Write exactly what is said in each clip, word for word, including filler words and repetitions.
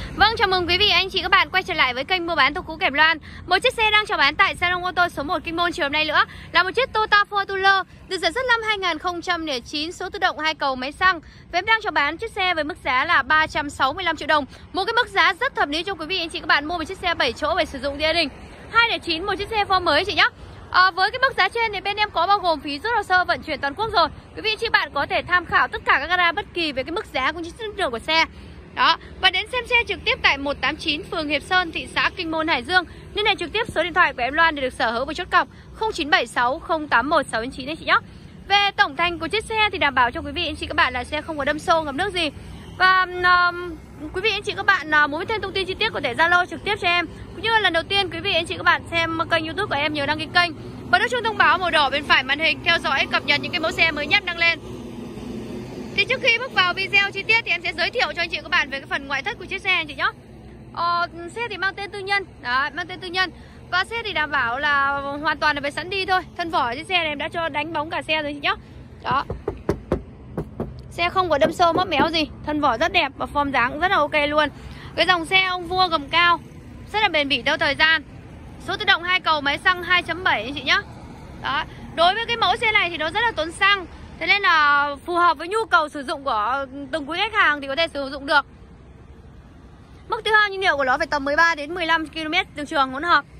Vâng, chào mừng quý vị, anh chị, các bạn quay trở lại với kênh mua bán Tô Cú Kẹp Loan. Một chiếc xe đang chào bán tại salon ô tô số một Kinh Môn chiều hôm nay nữa là một chiếc Toyota Fortuner được sản xuất năm hai nghìn không trăm lẻ chín, số tự động, hai cầu, máy xăng. Và em đang chào bán chiếc xe với mức giá là ba trăm sáu mươi lăm triệu đồng. Một cái mức giá rất hợp lý cho quý vị, anh chị, các bạn mua một chiếc xe bảy chỗ về sử dụng gia đình. hai không chín, một chiếc xe form mới chị nhé. À, với cái mức giá trên thì bên em có bao gồm phí rút hồ sơ vận chuyển toàn quốc rồi. Quý vị, anh chị, bạn có thể tham khảo tất cả các gara bất kỳ về cái mức giá cũng như chất lượng của xe. Đó, và đến xem xe trực tiếp tại một tám chín phường Hiệp Sơn, thị xã Kinh Môn, Hải Dương. Liên hệ trực tiếp số điện thoại của em Loan để được sở hữu với chốt cọc không chín bảy sáu không tám một sáu chín anh chị nhé. Về tổng thành của chiếc xe thì đảm bảo cho quý vị, anh chị, các bạn là xe không có đâm xô ngập nước gì. Và um, quý vị, anh chị, các bạn uh, muốn biết thêm thông tin chi tiết có thể Zalo trực tiếp cho em. Cũng như lần đầu tiên quý vị, anh chị, các bạn xem kênh YouTube của em nhớ đăng ký kênh, bật nút chuông thông báo màu đỏ bên phải màn hình theo dõi cập nhật những cái mẫu xe mới nhất đăng lên. Thì trước khi bước vào video chi tiết thì em sẽ giới thiệu cho anh chị các bạn về cái phần ngoại thất của chiếc xe anh chị nhé. Ờ, xe thì mang tên tư nhân, đó, mang tên tư nhân. Và xe thì đảm bảo là hoàn toàn là về sẵn đi thôi. Thân vỏ chiếc xe này em đã cho đánh bóng cả xe rồi chị nhé. Đó. Xe không có đâm xô móc méo gì, thân vỏ rất đẹp và form dáng cũng rất là ok luôn. Cái dòng xe ông vua gầm cao rất là bền bỉ theo thời gian. Số tự động, hai cầu, máy xăng hai chấm bảy anh chị nhé. Đó. Đối với cái mẫu xe này thì nó rất là tốn xăng, thế nên là phù hợp với nhu cầu sử dụng của từng quý khách hàng thì có thể sử dụng được. Mức tiêu hao nhiên liệu của nó phải tầm mười ba đến mười lăm ki lô mét đường trường hỗn hợp.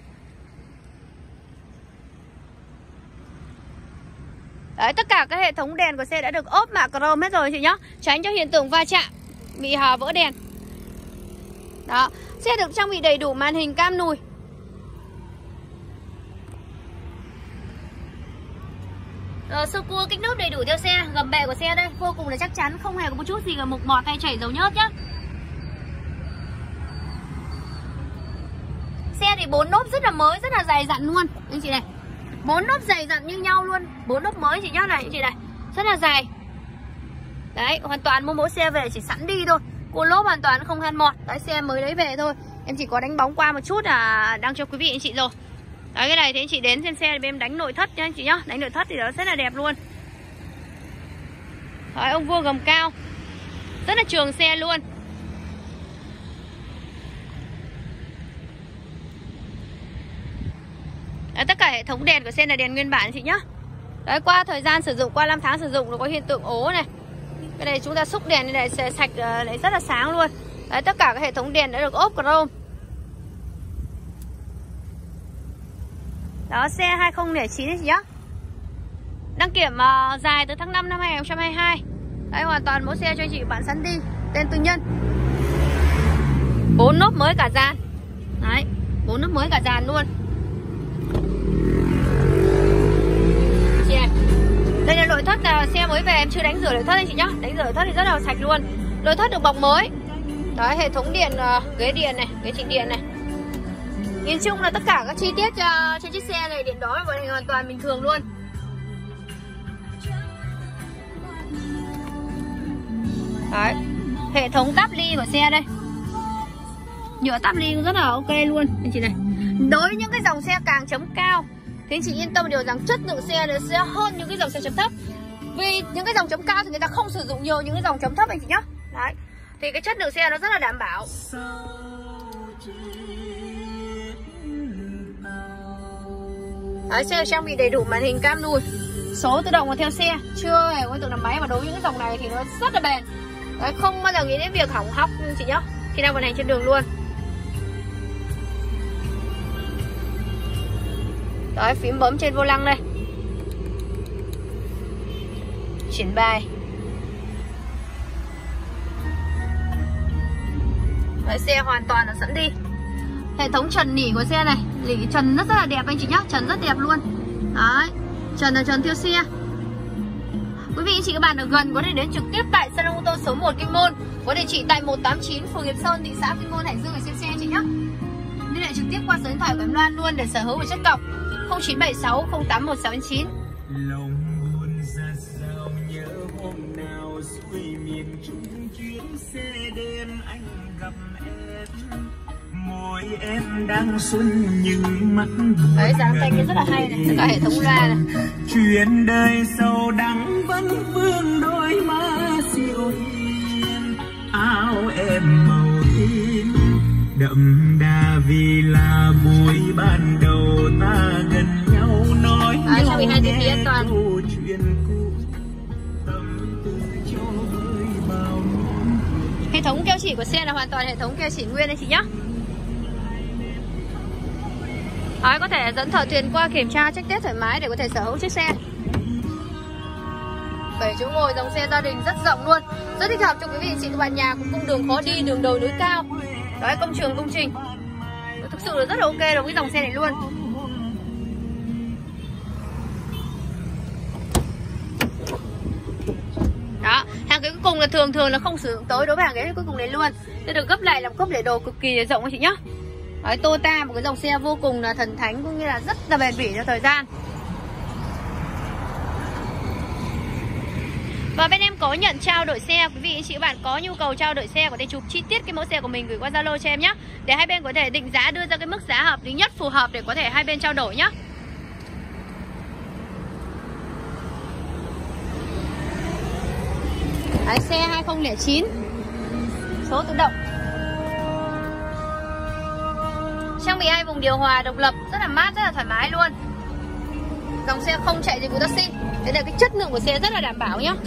Đấy, tất cả các hệ thống đèn của xe đã được ốp mạ chrome hết rồi chị nhá, tránh cho hiện tượng va chạm bị hở vỡ đèn. Đó, xe được trang bị đầy đủ màn hình cam lùi. Ờ, sơ cua kích nốt đầy đủ theo xe, gầm bệ của xe đây vô cùng là chắc chắn, không hề có một chút gì là mục mọt hay chảy dầu nhớt nhá. Xe thì bốn lốp rất là mới, rất là dày dặn luôn anh chị này. Bốn lốp dày dặn như nhau luôn, bốn lốp mới chị nhá này anh chị này, rất là dày. Đấy, hoàn toàn mua mẫu xe về chỉ sẵn đi thôi, cua lốp hoàn toàn không han mọt. Đấy, xe mới lấy về thôi, em chỉ có đánh bóng qua một chút là đang cho quý vị anh chị rồi. Đấy, cái này thì anh chị đến xem xe thì em đánh nội thất nha anh chị nhá. Đánh nội thất thì nó rất là đẹp luôn. Đấy, ông vua gầm cao rất là trường xe luôn. Đấy, tất cả hệ thống đèn của xe là đèn nguyên bản chị nhá. Đấy, qua thời gian sử dụng, qua năm tháng sử dụng nó có hiện tượng ố này. Cái này chúng ta xúc đèn này sẽ sạch lại rất là sáng luôn. Đấy, tất cả các hệ thống đèn đã được ốp chrome. Đó, xe hai không không chín chị nhá. Đăng kiểm uh, dài từ tháng năm năm hai nghìn không trăm hai mươi hai. Đấy, hoàn toàn mẫu xe cho anh chị bạn sẵn đi, tên tư nhân. Bốn lốp mới cả dàn. Đấy, bốn lốp mới cả dàn luôn. Chị này, đây là nội thất, là xe mới về em chưa đánh rửa nội thất anh chị nhá. Đánh rửa nội thất thì rất là sạch luôn. Nội thất được bọc mới. Đấy, hệ thống điện, uh, ghế điện này, ghế chỉnh điện này. Nhìn chung là tất cả các chi tiết cho, cho chiếc xe này điện đó vận hành hoàn toàn bình thường luôn. Đấy, hệ thống táp ly của xe đây, nhựa táp ly cũng rất là ok luôn anh chị này. Đối với những cái dòng xe càng chấm cao thì anh chị yên tâm điều rằng chất lượng xe nó sẽ hơn những cái dòng xe chấm thấp. Vì những cái dòng chấm cao thì người ta không sử dụng nhiều những cái dòng chấm thấp anh chị nhá. Đấy, thì cái chất lượng xe nó rất là đảm bảo. Đấy, xe trang bị đầy đủ màn hình cam lùi, số tự động còn theo xe, chưa hề có hiện tượng làm máy. Mà đối với những cái dòng này thì nó rất là bền. Đấy, không bao giờ nghĩ đến việc hỏng hóc chị nhá, khi đang vận hành trên đường luôn. Đấy, phím bấm trên vô lăng đây, chuyển bài. Đấy, xe hoàn toàn là sẵn đi. Hệ thống trần nỉ của xe này, nỉ trần rất, rất là đẹp anh chị nhá, trần rất đẹp luôn. Đấy, trần là trần theo xe. Quý vị anh chị các bạn ở gần có thể đến trực tiếp tại salon ô tô số một Kinh Môn, có địa chỉ tại một tám chín phường Hiệp Sơn, thị xã Kinh Môn, Hải Dương để xem xe chị nhá. Liên hệ trực tiếp qua số điện thoại của em Loan luôn để sở hữu và chất cọc không chín bảy sáu không tám một sáu chín. Lòng buồn ra sao nhớ hôm nào xuôi miền Trung chuyến xe đêm anh gặp em. Môi em đang xuân nhưng mắt buồn. Đấy, dáng tay kia rất là hay này, tất cả hệ thống loa này. Chuyện đời sâu đắng vẫn vương đôi má siêu hiền, áo em màu tím. đậm đà vì là buổi ban đầu ta gần nhau nói à, nhau nghe câu chuyện cũ tâm tư cho vơi bao. Hệ thống keo chỉ của xe là hoàn toàn hệ thống keo chỉ nguyên đây chị nhá. Đấy, có thể dẫn thợ thuyền qua kiểm tra check test thoải mái để có thể sở hữu chiếc xe. Bảy chỗ ngồi, dòng xe gia đình rất rộng luôn, rất thích hợp cho quý vị chị các bạn nhà cũng cung đường khó đi, đường đồi núi cao. Đấy, công trường công trình thực sự là rất là ok đối với dòng xe này luôn. Đó, hàng ghế cuối cùng là thường thường là không sử dụng tới đối với hàng ghế cuối cùng này luôn. Sẽ được gấp lại làm cốp để đồ cực kỳ rộng các chị nhá. Đấy, Toyota một cái dòng xe vô cùng là thần thánh cũng như là rất là bền bỉ cho thời gian. Và bên em có nhận trao đổi xe, quý vị chị các bạn có nhu cầu trao đổi xe có thể chụp chi tiết cái mẫu xe của mình gửi qua Zalo cho em nhé, để hai bên có thể định giá, đưa ra cái mức giá hợp lý nhất, phù hợp để có thể hai bên trao đổi nhé. Đấy, xe hai không không chín số tự động, trang bị hai vùng điều hòa độc lập, rất là mát, rất là thoải mái luôn. Dòng xe không chạy dịch vụ taxi, thế là cái chất lượng của xe rất là đảm bảo nhá.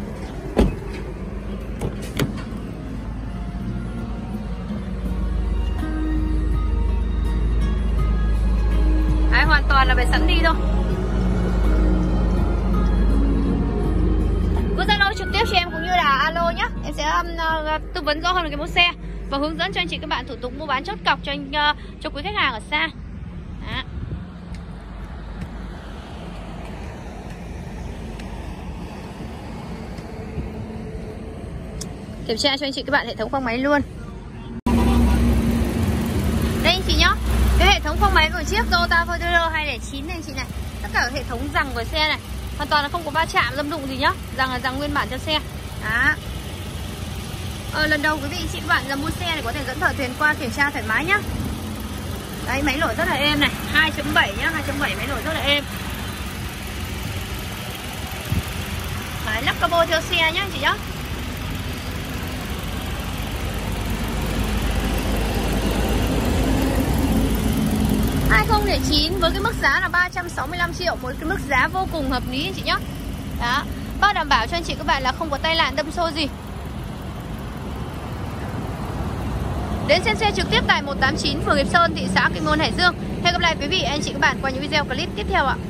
Đấy, hoàn toàn là phải sẵn đi thôi. Cứ Zalo trực tiếp cho em cũng như là alo nhá, em sẽ um, uh, tư vấn rõ hơn về cái mẫu xe và hướng dẫn cho anh chị các bạn thủ tục mua bán chốt cọc cho anh, uh, cho quý khách hàng ở xa. Đó. Kiểm tra cho anh chị các bạn hệ thống khoang máy luôn. Đây anh chị nhá, cái hệ thống khoang máy của chiếc Toyota Fortuner hai không chín này anh chị này, tất cả hệ thống rằng của xe này hoàn toàn là không có va chạm dâm đụng gì nhá, rằng là rằng nguyên bản cho xe. Đó. Ờ, lần đầu quý vị chị các bạn là mua xe này có thể dẫn thợ thuyền qua kiểm tra thoải mái nhá. Đấy, máy nổi rất là êm này, hai chấm bảy nhá, hai chấm bảy máy nổi rất là êm. Đấy, lắp capo theo xe nhá anh chị nhá. hai không không chín với cái mức giá là ba trăm sáu mươi lăm triệu, một cái mức giá vô cùng hợp lý anh chị nhá. Đó, bao đảm bảo cho anh chị các bạn là không có tai nạn đâm xô gì. Đến xem xe trực tiếp tại một tám chín phường Hiệp Sơn, thị xã Kinh Môn, Hải Dương. Hẹn gặp lại quý vị anh chị các bạn qua những video clip tiếp theo ạ.